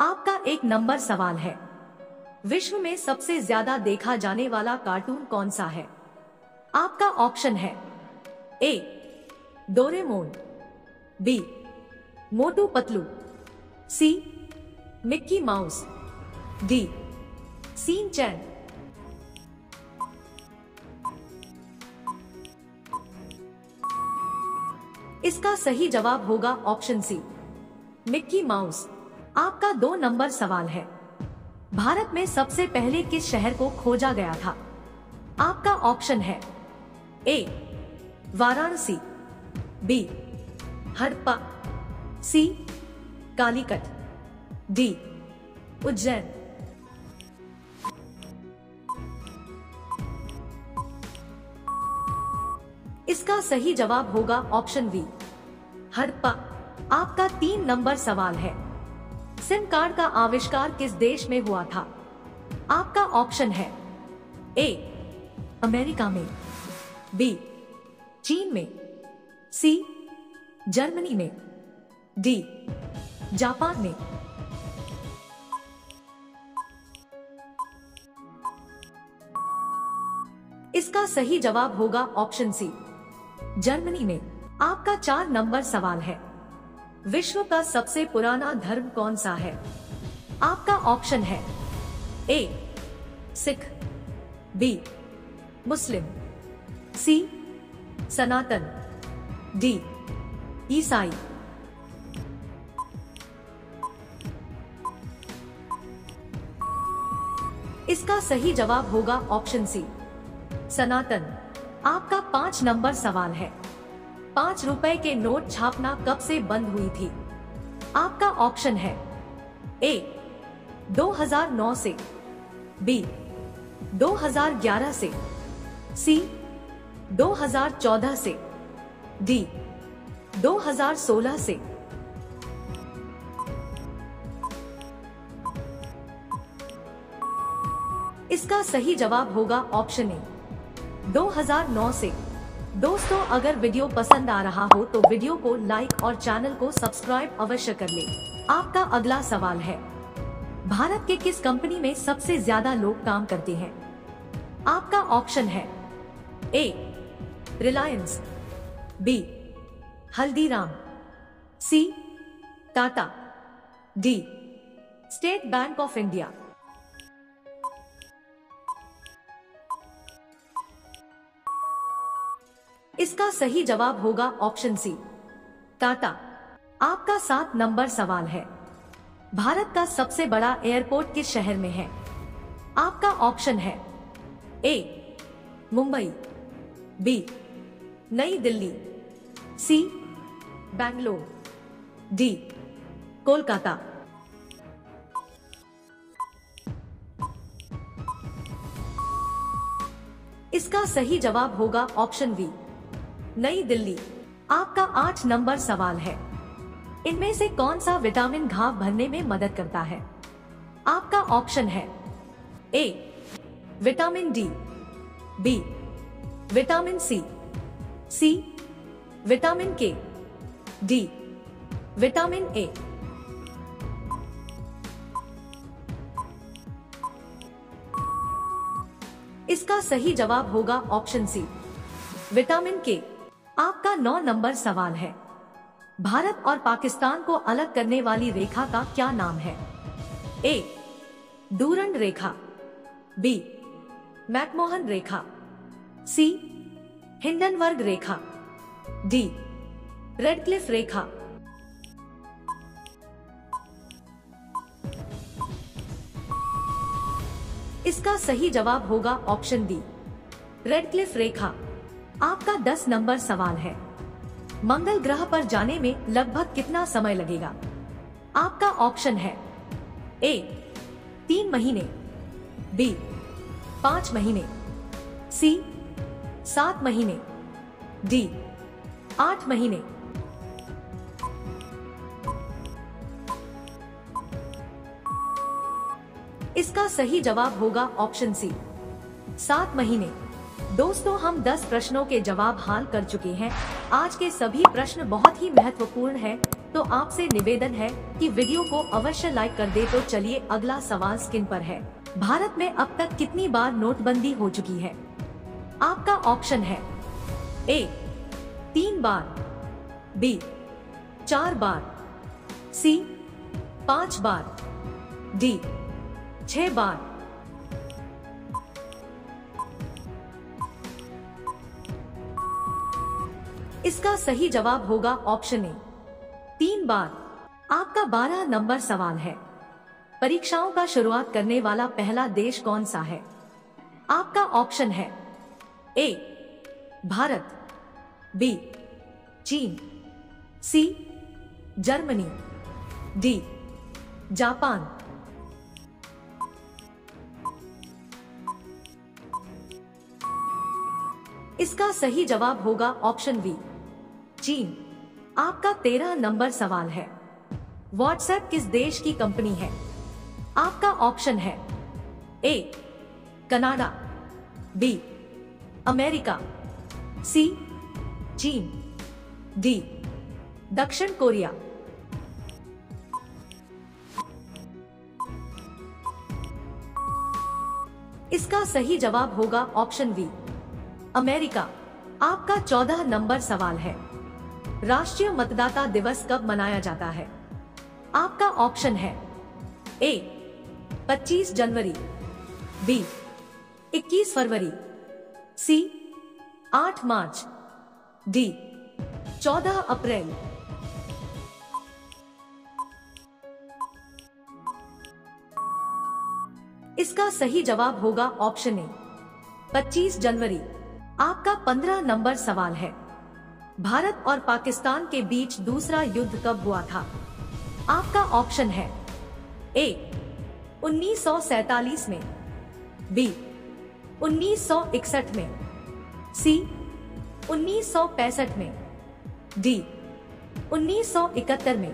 आपका 1 नंबर सवाल है, विश्व में सबसे ज्यादा देखा जाने वाला कार्टून कौन सा है? आपका ऑप्शन है A Doraemon, B Motu Patlu, C Mickey Mouse, D Shin chan. इसका सही जवाब होगा ऑप्शन सी मिक्की माउस। आपका 2 नंबर सवाल है, भारत में सबसे पहले किस शहर को खोजा गया था? आपका ऑप्शन है A Varanasi, B Harappa, C Calicut, D Ujjain. इसका सही जवाब होगा ऑप्शन बी हड़प्पा। आपका 3 नंबर सवाल है, सिम कार्ड का आविष्कार किस देश में हुआ था? आपका ऑप्शन है ए अमेरिका में, बी चीन में, सी जर्मनी में, डी जापान में। इसका सही जवाब होगा ऑप्शन सी जर्मनी में। आपका 4 नंबर सवाल है, विश्व का सबसे पुराना धर्म कौन सा है? आपका ऑप्शन है A Sikh, B Muslim, C Sanatan, D ईसाई। इसका सही जवाब होगा ऑप्शन सी सनातन। आपका 5 नंबर सवाल है, 5 रुपए के नोट छापना कब से बंद हुई थी? आपका ऑप्शन है ए 2009 से, बी 2011 से, सी 2014 से, डी 2016 से। इसका सही जवाब होगा ऑप्शन ए 2009 से। दोस्तों, अगर वीडियो पसंद आ रहा हो तो वीडियो को लाइक और चैनल को सब्सक्राइब अवश्य कर ले। आपका अगला सवाल है, भारत के किस कंपनी में सबसे ज्यादा लोग काम करते हैं? आपका ऑप्शन है A Reliance, B Haldiram, C Tata, D State Bank of India. इसका सही जवाब होगा ऑप्शन सी टाटा। आपका 7 नंबर सवाल है, भारत का सबसे बड़ा एयरपोर्ट किस शहर में है? आपका ऑप्शन है ए Mumbai, B Nai Delhi, C Bangalore, D Kolkata. इसका सही जवाब होगा ऑप्शन बी नई दिल्ली। आपका 8 नंबर सवाल है, इनमें से कौन सा विटामिन घाव भरने में मदद करता है? आपका ऑप्शन है A vitamin D, B vitamin C vitamin K, D vitamin A. इसका सही जवाब होगा ऑप्शन सी विटामिन के। आपका 9 नंबर सवाल है, भारत और पाकिस्तान को अलग करने वाली रेखा का क्या नाम है? ए डूरंड रेखा, बी मैकमोहन रेखा, सी हिंडनबर्ग रेखा, डी रेडक्लिफ रेखा। इसका सही जवाब होगा ऑप्शन डी रेडक्लिफ रेखा। आपका 10 नंबर सवाल है, मंगल ग्रह पर जाने में लगभग कितना समय लगेगा? आपका ऑप्शन है ए 3 महीने, बी 5 महीने, सी 7 महीने, डी 8 महीने। इसका सही जवाब होगा ऑप्शन सी 7 महीने। दोस्तों, हम 10 प्रश्नों के जवाब हाल कर चुके हैं। आज के सभी प्रश्न बहुत ही महत्वपूर्ण हैं। तो आपसे निवेदन है कि वीडियो को अवश्य लाइक कर दे। तो चलिए अगला सवाल स्क्रीन पर है। भारत में अब तक कितनी बार नोटबंदी हो चुकी है? आपका ऑप्शन है ए 3 बार, बी 4 बार, सी 5 बार, डी 6 बार। इसका सही जवाब होगा ऑप्शन ए 3 बार। आपका 12 नंबर सवाल है। परीक्षाओं का शुरुआत करने वाला पहला देश कौन सा है? आपका ऑप्शन है ए भारत, बी चीन, सी जर्मनी, डी जापान। इसका सही जवाब होगा ऑप्शन बी चीन। आपका 13 नंबर सवाल है। व्हाट्सएप किस देश की कंपनी है? आपका ऑप्शन है A Canada, B America, C चीन, डी दक्षिण कोरिया। इसका सही जवाब होगा ऑप्शन बी अमेरिका। आपका 14 नंबर सवाल है। राष्ट्रीय मतदाता दिवस कब मनाया जाता है? आपका ऑप्शन है ए 25 जनवरी, बी 21 फरवरी, सी 8 मार्च, डी 14 अप्रैल। इसका सही जवाब होगा ऑप्शन ए 25 जनवरी। आपका 15 नंबर सवाल है। भारत और पाकिस्तान के बीच दूसरा युद्ध कब हुआ था? आपका ऑप्शन है ए 1947 में, बी 1961 में, सी 1965 में, डी 1971 में।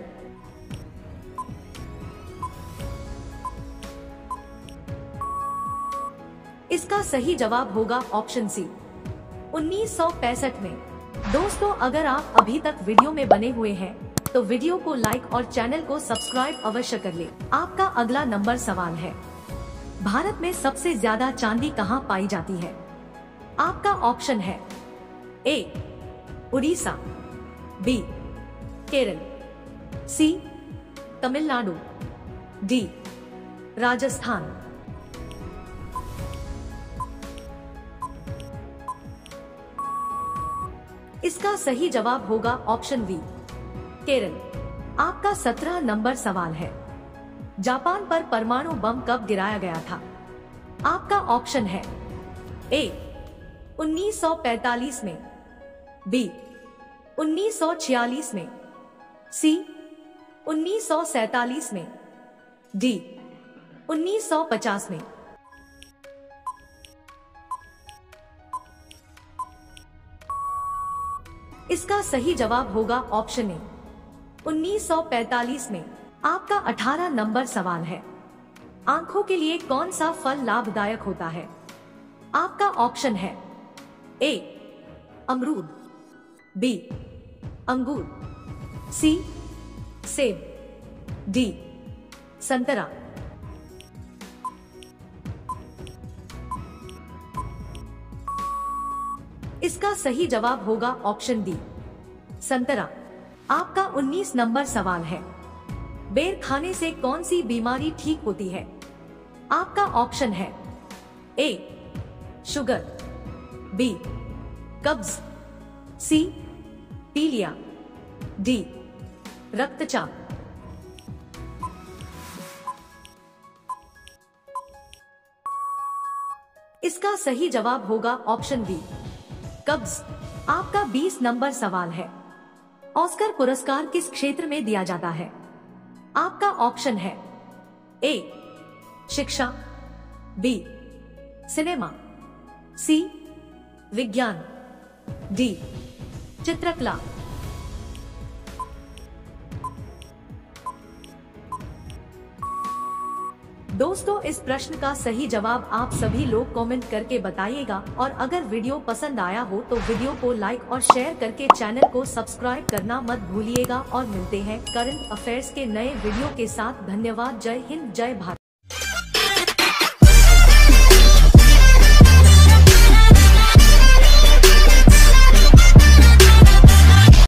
इसका सही जवाब होगा ऑप्शन सी 1965 में। दोस्तों, अगर आप अभी तक वीडियो में बने हुए हैं तो वीडियो को लाइक और चैनल को सब्सक्राइब अवश्य कर ले। आपका अगला नंबर सवाल है। भारत में सबसे ज्यादा चांदी कहां पाई जाती है? आपका ऑप्शन है A Orissa, B Kerala, C Tamil Nadu, D Rajasthan. इसका सही जवाब होगा ऑप्शन बी केरल। आपका 17 नंबर सवाल है। जापान पर परमाणु बम कब गिराया गया था? आपका ऑप्शन है ए 1945 में, बी 1946 में, सी 1947 में, डी 1950 में। इसका सही जवाब होगा ऑप्शन ए 1945 में। आपका 18 नंबर सवाल है। आंखों के लिए कौन सा फल लाभदायक होता है? आपका ऑप्शन है ए अमरूद, बी अंगूर, सी सेब, डी संतरा। इसका सही जवाब होगा ऑप्शन डी संतरा। आपका 19 नंबर सवाल है। बेर खाने से कौन सी बीमारी ठीक होती है? आपका ऑप्शन है ए शुगर, बी कब्ज, सी पीलिया, डी रक्तचाप। इसका सही जवाब होगा ऑप्शन बी कब्ज। आपका 20 नंबर सवाल है। ऑस्कर पुरस्कार किस क्षेत्र में दिया जाता है? आपका ऑप्शन है ए शिक्षा, बी सिनेमा, सी विज्ञान, डी चित्रकला। दोस्तों इस प्रश्न का सही जवाब आप सभी लोग कमेंट करके बताइएगा और अगर वीडियो पसंद आया हो तो वीडियो को लाइक और शेयर करके चैनल को सब्सक्राइब करना मत भूलिएगा और मिलते हैं करंट अफेयर्स के नए वीडियो के साथ। धन्यवाद। जय हिंद, जय भारत।